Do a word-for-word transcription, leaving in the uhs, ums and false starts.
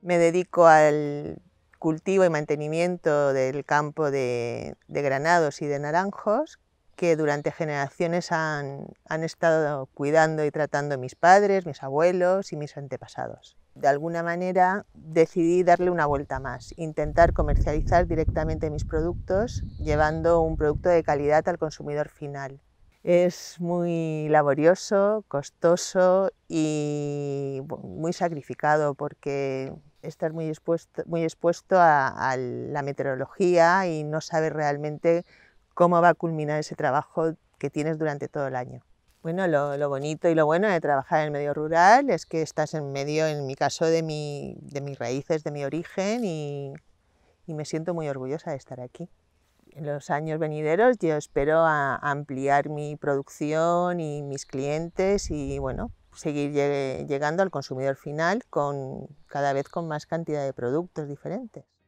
Me dedico al cultivo y mantenimiento del campo de, de granados y de naranjos, que durante generaciones han, han estado cuidando y tratando mis padres, mis abuelos y mis antepasados. De alguna manera decidí darle una vuelta más, intentar comercializar directamente mis productos, llevando un producto de calidad al consumidor final. Es muy laborioso, costoso y muy sacrificado, porque estás muy expuesto, muy expuesto a, a la meteorología y no sabes realmente cómo va a culminar ese trabajo que tienes durante todo el año. Bueno, lo, lo bonito y lo bueno de trabajar en el medio rural es que estás en medio, en mi caso, de, mi, de mis raíces, de mi origen, y, y me siento muy orgullosa de estar aquí. En los años venideros yo espero a ampliar mi producción y mis clientes y, bueno, seguir llegando al consumidor final con, cada vez con más cantidad de productos diferentes.